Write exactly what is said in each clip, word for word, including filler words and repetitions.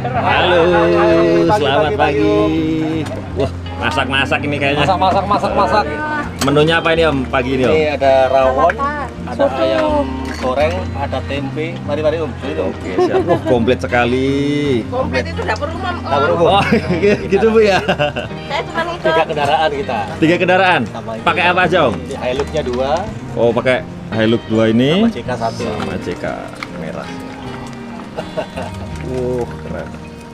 Halo, selamat pagi. Wah, masak-masak ini kayaknya. Masak-masak, masak-masak. Menunya apa ini Om pagi ini Om? Ini ada rawon, ada ayam goreng, ada tempe. Mari-mari Om. Oke, siap. Oh, komplit sekali. Komplit itu dapur umum. Dapur umum. Oh, gitu Bu ya. Saya cuma itu. Tiga kendaraan kita. Tiga kendaraan. Pakai apa aja Om? Hilux-nya dua. Oh, pakai Hilux dua ini. Sama C K satu. Sama C K merah. Uh, keren.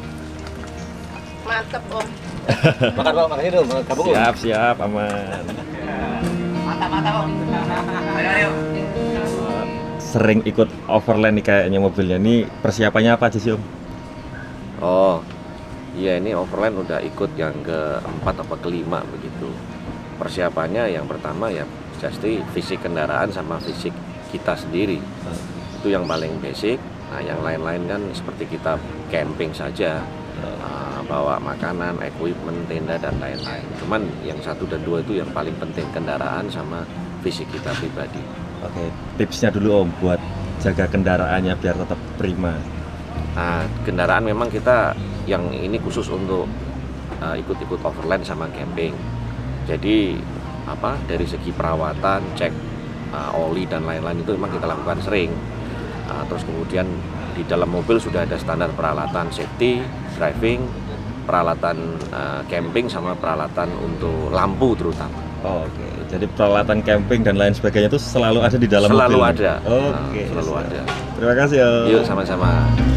Mantep Om. Makan Pak, makasih dong, gabung. Siap, siap, aman. Mantap-mantap Om. Ayo, ayo. Sering ikut overland nih kayaknya mobilnya. Ini persiapannya apa aja sih Om? Oh, iya ini overland udah ikut yang keempat atau kelima begitu. Persiapannya yang pertama ya pasti fisik kendaraan sama fisik kita sendiri. Itu yang paling basic. Nah yang lain-lain kan seperti kita camping saja, uh, bawa makanan, equipment, tenda dan lain-lain. Cuman yang satu dan dua itu yang paling penting, kendaraan sama fisik kita pribadi. Oke, tipsnya dulu Om buat jaga kendaraannya biar tetap prima. Nah, kendaraan memang kita yang ini khusus untuk uh, ikut-ikut overland sama camping. Jadi apa dari segi perawatan, cek uh, oli dan lain-lain itu memang kita lakukan sering. Uh, terus kemudian di dalam mobil sudah ada standar peralatan safety, driving, peralatan uh, camping sama peralatan untuk lampu terutama. Oh, Oke, okay. Jadi peralatan camping dan lain sebagainya itu selalu ada di dalam selalu mobil. ada. Oke, Okay, nah, selalu ada. Terima kasih Om. Yuk sama-sama.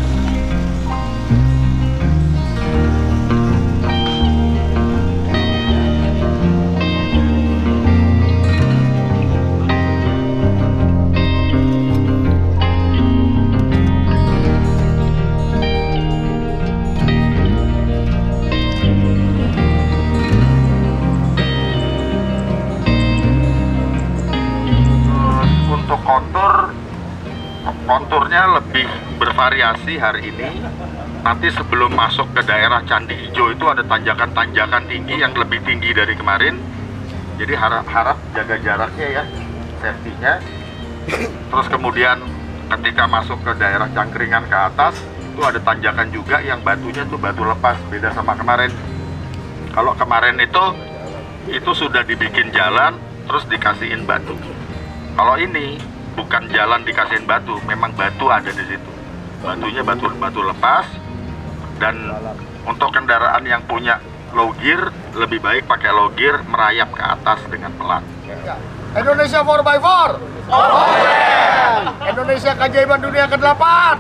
Kontur konturnya lebih bervariasi hari ini. Nanti sebelum masuk ke daerah Candi Ijo itu ada tanjakan-tanjakan tinggi yang lebih tinggi dari kemarin. Jadi harap-harap jaga jaraknya ya, safety-nya. Terus kemudian ketika masuk ke daerah Cangkringan ke atas itu ada tanjakan juga yang batunya tuh batu lepas, beda sama kemarin. Kalau kemarin itu itu sudah dibikin jalan terus dikasihin batu. Kalau ini bukan jalan dikasihin batu, memang batu ada di situ. Batunya batu batu lepas. Dan untuk kendaraan yang punya low gear, lebih baik pakai low gear merayap ke atas dengan pelan. Indonesia four by four. Indonesia keajaiban dunia ke delapan.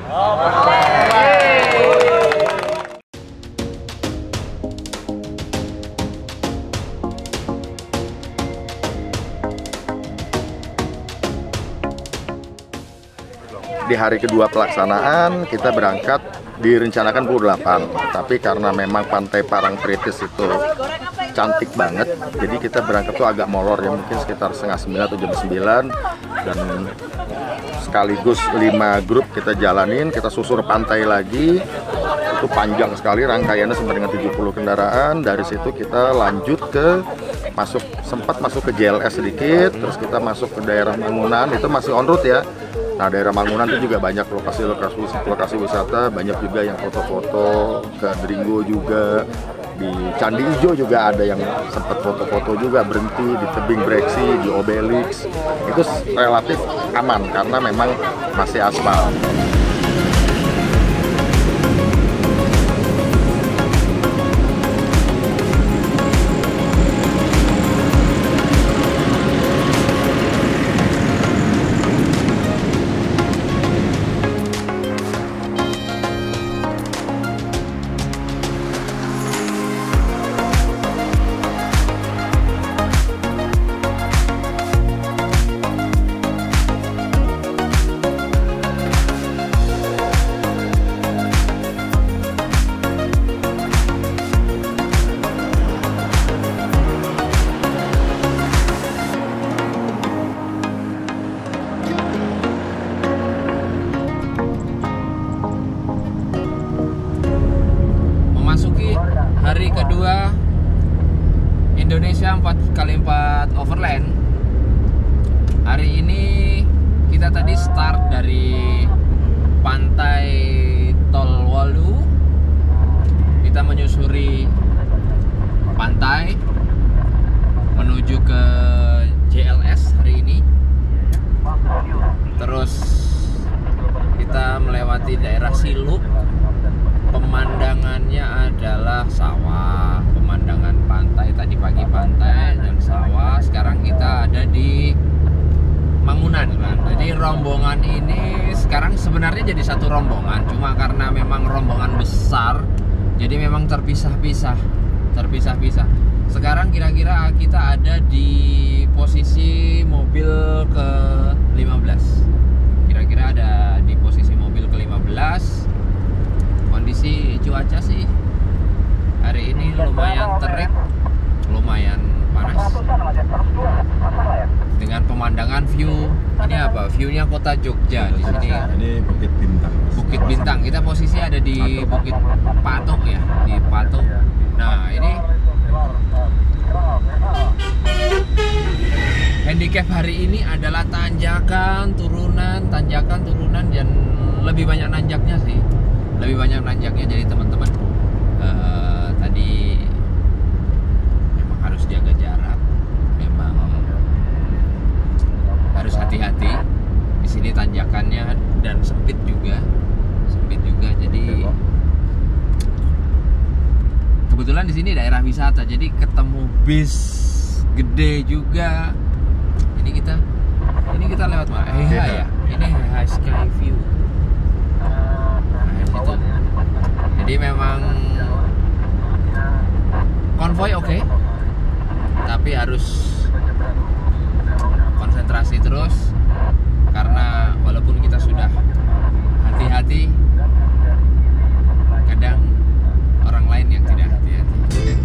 Di hari kedua pelaksanaan kita berangkat direncanakan pukul delapan, tapi karena memang Pantai Parangtritis itu cantik banget, jadi kita berangkat tuh agak molor ya, mungkin sekitar setengah sembilan atau jam sembilan, dan sekaligus lima grup kita jalanin, kita susur pantai lagi. Itu panjang sekali rangkaiannya sampai dengan tujuh puluh kendaraan. Dari situ kita lanjut ke masuk sempat masuk ke J L S sedikit, terus kita masuk ke daerah Mangunan, itu masih on route ya. Nah daerah Mangunan itu juga banyak lokasi-lokasi lokasi wisata, banyak juga yang foto-foto, ke Dringgo juga, di Candi Ijo juga ada yang sempat foto-foto juga, berhenti di tebing Breksi, di Obelix. Itu relatif aman karena memang masih aspal. hari kedua Indonesia empat kali empat Overland. Hari ini kita tadi start dari pantai Tolwalu, kita menyusuri pantai menuju ke J L S hari ini. Terus kita melewati daerah Siluk. Pemandangannya adalah sawah, pemandangan pantai, tadi pagi pantai dan sawah. Sekarang kita ada di Mangunan, kan. Jadi rombongan ini sekarang sebenarnya jadi satu rombongan, cuma karena memang rombongan besar, jadi memang terpisah-pisah, terpisah-pisah. Sekarang kira-kira kita ada di posisi mobil ke lima belas. Kira-kira ada di posisi mobil ke lima belas. Kondisi cuaca sih hari ini lumayan terik, lumayan panas. Dengan pemandangan view, ini apa? View-nya kota Jogja di sini. Ini Bukit Bintang. Bukit Bintang. Kita posisi ada di Bukit Patok ya, di Patok. Nah, ini handicap hari ini adalah tanjakan, turunan, tanjakan, turunan, dan lebih banyak nanjaknya sih. Lebih banyak nanjaknya, jadi teman-teman uh, tadi memang harus jaga jarak, memang harus hati-hati. Di sini tanjakannya dan sempit juga, sempit juga. Jadi kebetulan di sini daerah wisata, jadi ketemu bis gede juga. Ini kita, ini kita lewat mana? Heha ya, ini Heha Sky View. Itu. Jadi memang konvoy oke, okay, tapi harus konsentrasi terus karena walaupun kita sudah hati-hati, kadang orang lain yang tidak hati-hati.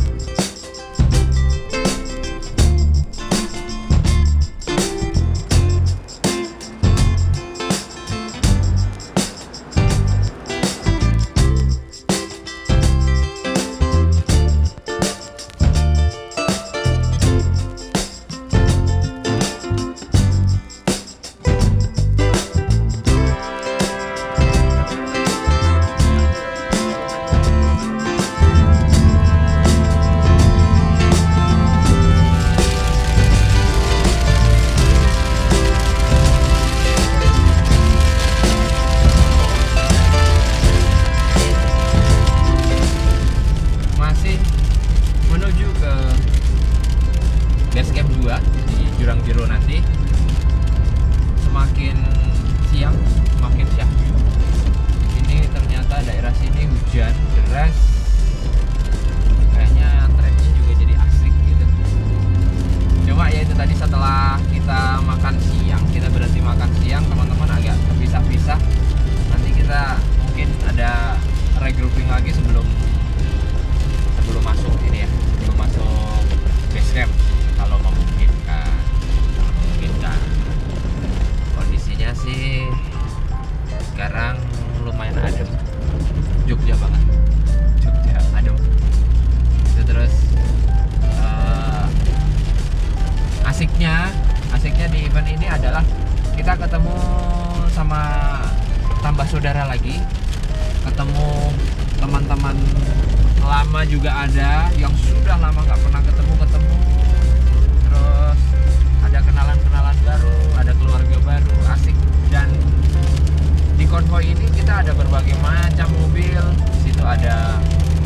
Asiknya, asiknya di event ini adalah kita ketemu sama tambah saudara lagi, ketemu teman-teman lama juga ada, yang sudah lama nggak pernah ketemu ketemu, terus ada kenalan-kenalan baru, ada keluarga baru, asik. Dan di konvoy ini kita ada berbagai macam mobil. Di situ ada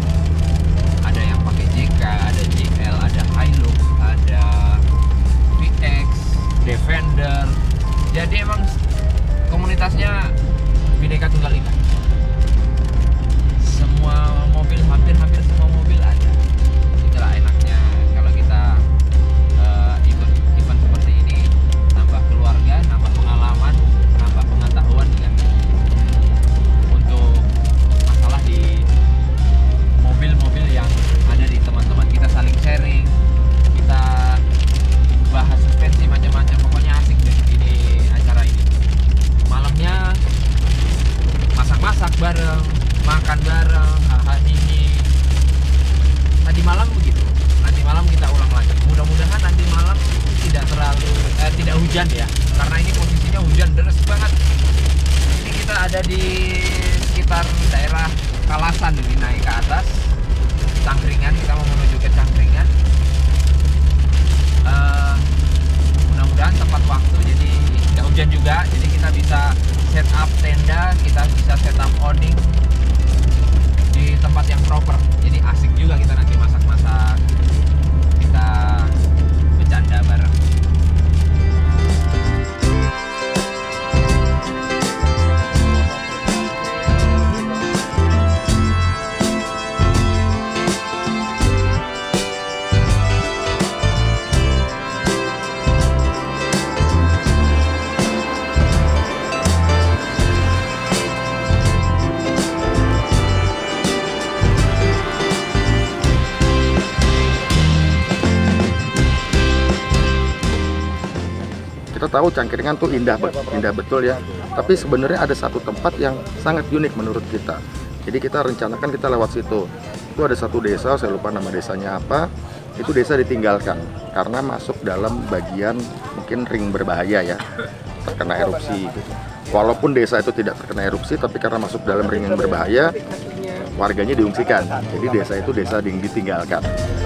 ada yang pakai J K, ada J L, ada Hilux, ada V X, Defender. Jadi emang komunitasnya Bhinneka Tunggal Ika. Semua mobil, hampir-hampir semua mobil ada. Itulah enaknya kalau kita uh, ikut event seperti ini, nambah keluarga, nambah pengalaman, nambah pengetahuan dengan untuk masalah di mobil-mobil yang ada di teman-teman. Kita saling sharing, kita bahas suspensi macam-macam. Pokoknya asik deh ini acara ini. Malamnya masak-masak bareng, makan bareng, haha ini. Tadi malam begitu. Nanti malam kita ulang lagi. Mudah-mudahan nanti malam tidak terlalu eh, tidak hujan ya, karena ini posisinya hujan deras banget. Ini kita ada di sekitar daerah Kalasan, ini naik ke atas. Kita tahu Cangkringan tuh indah, indah betul ya. Tapi sebenarnya ada satu tempat yang sangat unik menurut kita. Jadi kita rencanakan kita lewat situ. Itu ada satu desa, saya lupa nama desanya apa. Itu desa ditinggalkan karena masuk dalam bagian mungkin ring berbahaya ya, terkena erupsi gitu. Walaupun desa itu tidak terkena erupsi, tapi karena masuk dalam ring yang berbahaya, warganya diungsikan. Jadi desa itu desa yang ditinggalkan.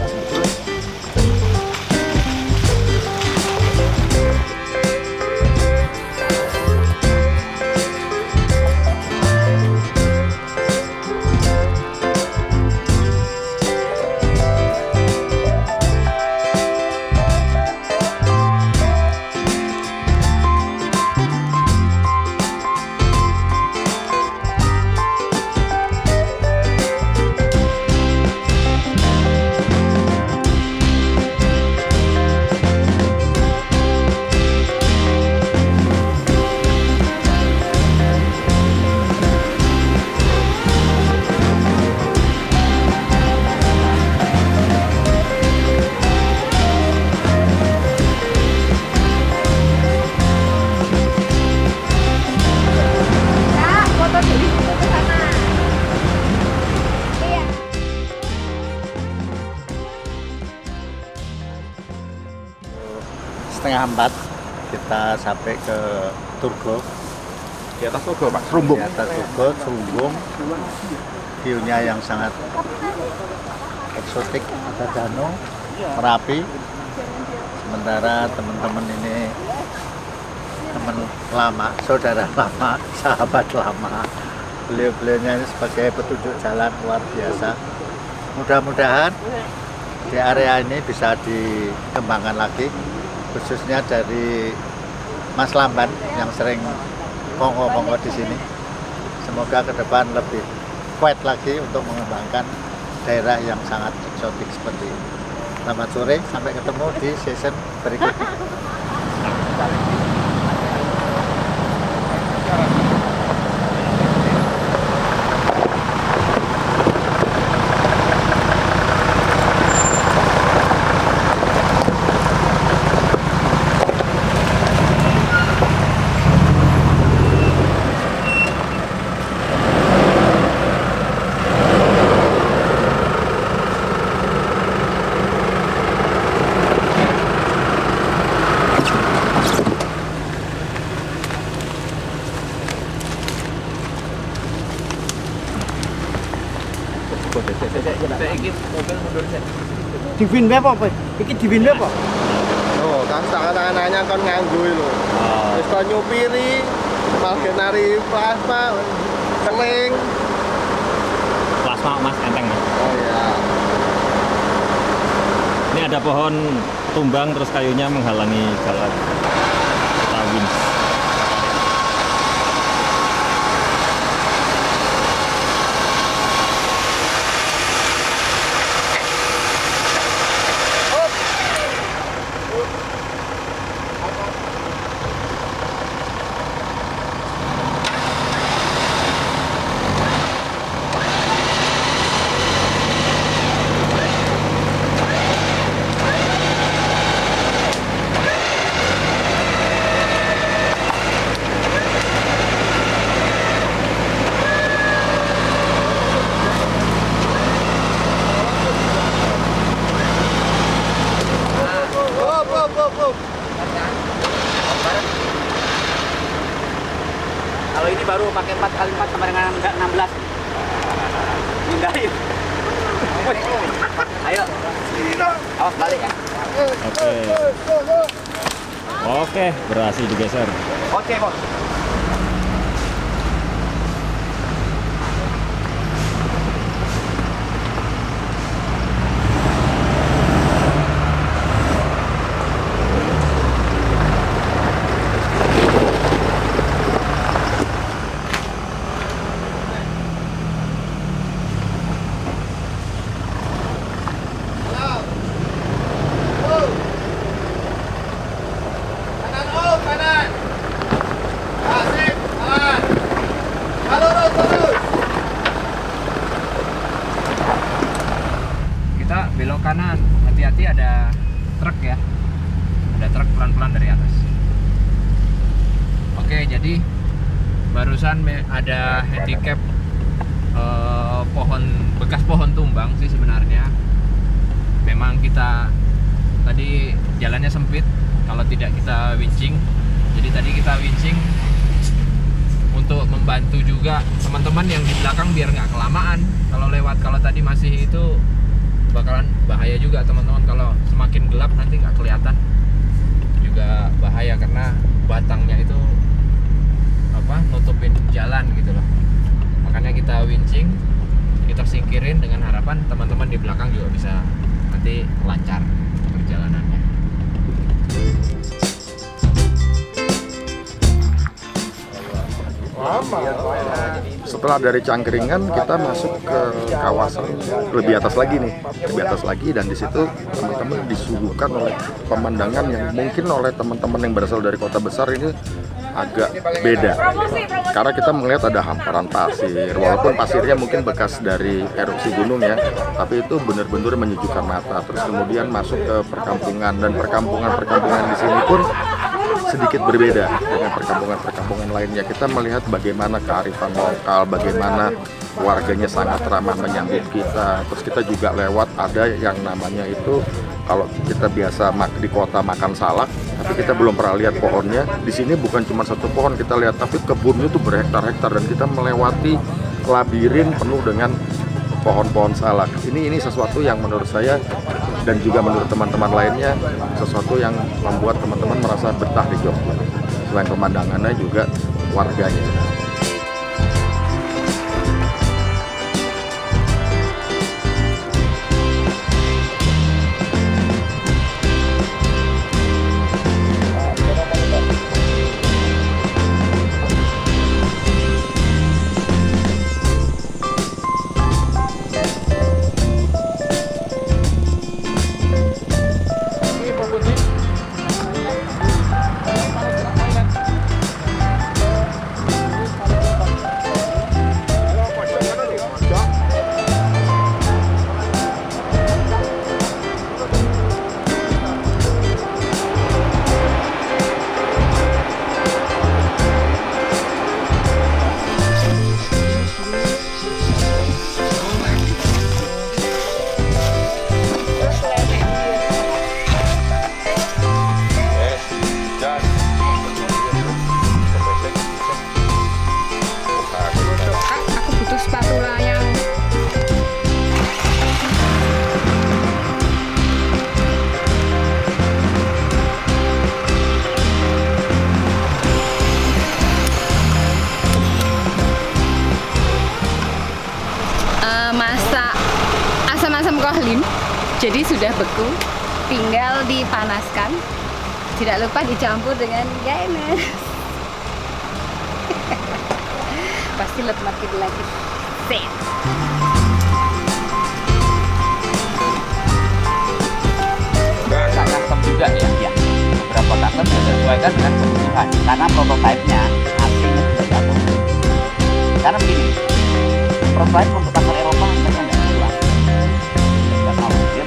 Setengah empat kita sampai ke Turgo. Di atas Turgo, Pak. Serumbung. Di atas Turgo, Serumbung. View-nya yang sangat eksotik, ada danau, Merapi. Sementara teman-teman ini teman lama, saudara lama, sahabat lama. Beliau-beliaunya ini sebagai petunjuk jalan luar biasa. Mudah-mudahan di area ini bisa dikembangkan lagi, khususnya dari Mas Lamban yang sering kongko-kongko di sini. Semoga ke depan lebih kuat lagi untuk mengembangkan daerah yang sangat eksotik seperti ini. Selamat sore, sampai ketemu di season berikutnya. Di win apa apa? Iki di win apa? Oh, kan tangan-tangannya kan nganggu lho. Wis to nyupiri, malah nari plasma, seling. Plasma Mas enteng Mas. Oh iya. Ini ada pohon tumbang terus kayunya menghalangi jalan. Tawin. Kalau ini baru pakai empat kali empat sama dengan enam belas. Pindahin. Ayo. Awas balik ya. Oke. Oke, berhasil digeser. Oke, Bos. Belok kanan, hati-hati ada truk ya, ada truk pelan-pelan dari atas. Oke, jadi barusan me- ada handicap eh, pohon bekas pohon tumbang sih sebenarnya. Memang kita tadi jalannya sempit kalau tidak kita winching. Jadi tadi kita winching untuk membantu juga teman-teman yang di belakang biar nggak kelamaan kalau lewat. Kalau tadi masih itu bakalan bahaya juga teman-teman, kalau semakin gelap nanti nggak kelihatan juga bahaya karena batangnya itu apa nutupin jalan gitu loh. Makanya kita winching, kita singkirin dengan harapan teman-teman di belakang juga bisa nanti lancar perjalanannya. Setelah dari Cangkringan kita masuk ke kawasan lebih atas lagi nih, lebih atas lagi, dan di situ teman-teman disuguhkan oleh pemandangan yang mungkin oleh teman-teman yang berasal dari kota besar ini agak beda. Karena kita melihat ada hamparan pasir, walaupun pasirnya mungkin bekas dari erupsi gunung ya, tapi itu benar-benar menyejukkan mata. Terus kemudian masuk ke perkampungan, dan perkampungan-perkampungan di sini pun sedikit berbeda dengan perkampungan-perkampungan lainnya. Kita melihat bagaimana kearifan lokal, bagaimana warganya sangat ramah menyambut kita. Terus kita juga lewat ada yang namanya itu, kalau kita biasa di kota makan salak, tapi kita belum pernah lihat pohonnya. Di sini bukan cuma satu pohon kita lihat, tapi kebunnya itu berhektar-hektar, dan kita melewati labirin penuh dengan pohon-pohon salak. Ini ini sesuatu yang menurut saya dan juga menurut teman-teman lainnya sesuatu yang membuat teman-teman merasa betah di Jogja. Selain pemandangannya juga warganya. Jadi sudah beku, tinggal dipanaskan. Tidak lupa dicampur dengan gaines. Pasti lemak gitu lagi. Set. Custom juga ya, ya. Beberapa custom disesuaikan dengan kebutuhan. Karena prototipe-nya asing sudah jatuh. Karena begini, prototipe untuk pasar Eropa mereka nggak jual. Nggak tahu dia.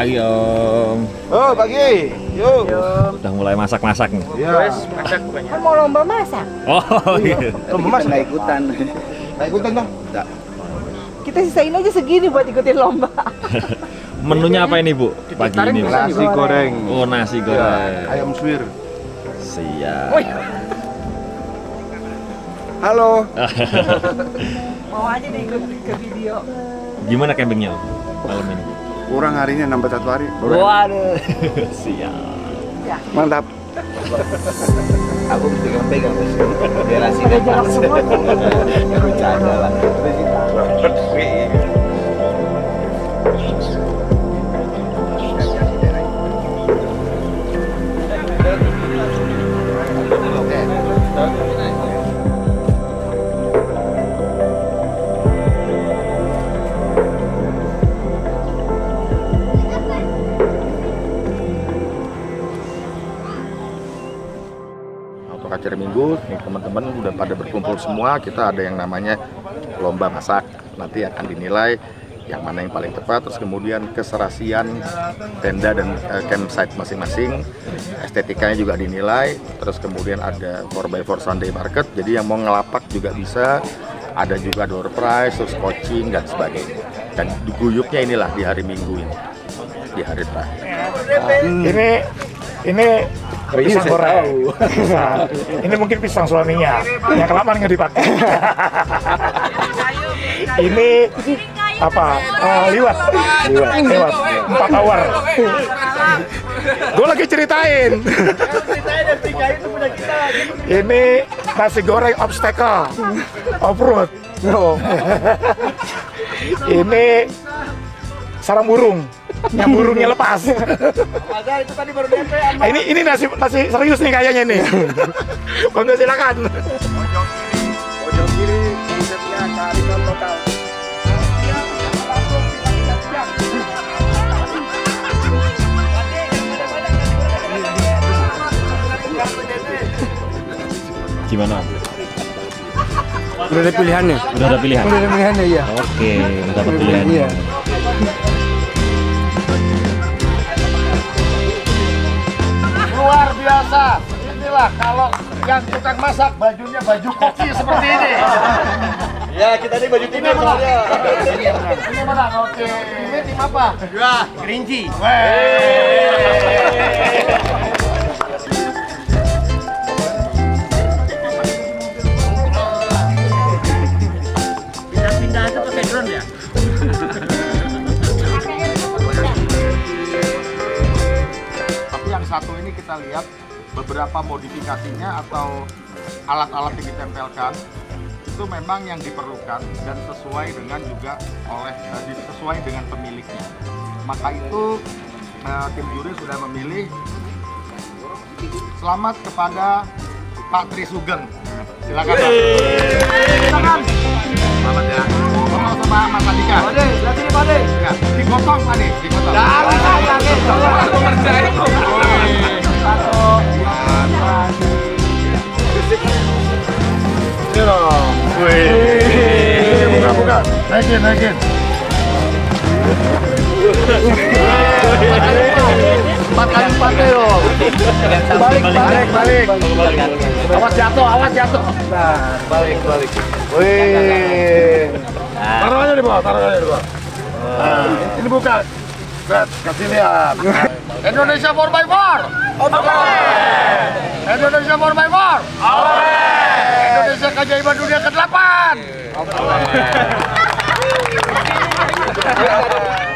Pagi Om. Oh, pagi. Yuk. Udah mulai masak-masak nih. Iya. Kan mau lomba masak. Oh iya. Lomba masak nggak ikutan. Nggak ikutan dong? Nggak. Kita sisain aja segini buat ikutin lomba. Menunya apa ini Bu? Pagi ini. Nasi goreng. Oh nasi goreng. Ayam suwir. Siap. Halo. Mau aja nih ikut ke video. Gimana campingnya Om malam ini? Kurang harinya nambah satu hari. Waduh. Siap. Mantap. Aku mesti pegang biar hasilnya Jarak semua. bercanda lah. Untuk acara minggu, nih teman-teman udah pada berkumpul semua. Kita ada yang namanya lomba masak. Nanti akan dinilai yang mana yang paling tepat. Terus kemudian keserasian tenda dan uh, campsite masing-masing. Estetikanya juga dinilai. Terus kemudian ada four by four Sunday Market. Jadi yang mau ngelapak juga bisa. Ada juga door prize, terus coaching dan sebagainya. Dan guyupnya inilah di hari Minggu ini, di hari terakhir. Hmm. Ini ini pisang goreng. Pisang. Ini mungkin pisang suaminya yang kelamaan nggak dipakai. Ini apa? Uh, liwat. Liwat. Liwat. Empat hour. Gue lagi ceritain. Ini nasi goreng obstacle off road. Ini sarang burung. Yang burungnya lepas. Ada itu tadi baru D P. Ah, ini ini nasi nasi serius nih kayaknya nih. Monggo silakan. Pojok kiri, pojok kiri, konsepnya kearifan lokal. Gimana? Udah ada pilihannya. Udah ada pilihan? Udah ada pilihannya ya. Oke, udah dapat pilihan. Iya. Luar biasa. Inilah kalau yang tukang masak bajunya baju koki seperti ini. Ya, kita ini baju timnya soalnya. Ini mana? Oke. Ini tim apa? Ya, kerinci. Pindah-pindah aja pakai drone ya. Tapi yang satu ini kita lihat beberapa modifikasinya atau alat-alat yang ditempelkan itu memang yang diperlukan dan sesuai dengan juga oleh eh, sesuai dengan pemiliknya. Maka itu eh, tim juri sudah memilih. Selamat kepada Pak Tri Sugeng. Silakan Pak. Silakan. Selamat ya. Ngomong sama Mas Andika. Pade, lihat sini Pade. Ya, digotong Pade, digotong. Jangan saya gitu. Aku ngerjain. Satu, dua, tiga. Wih. Buka, buka. Naikin, naikin. Empat kali empat yo. Balik, balik, balik. Awas jatuh, awas jatuh. Nah, balik, balik. Wih. Taruh aja di bawah, taruh aja di bawah. Nah, ini buka. Lihat, kasih lihat. Indonesia four by four. Indonesia four by four. Indonesia keajaiban dunia ke delapan.